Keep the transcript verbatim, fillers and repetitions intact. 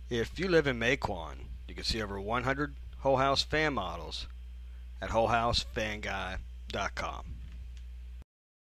If you live in Maquon, you can see over one hundred Whole House fan models at whole house fan guy dot com.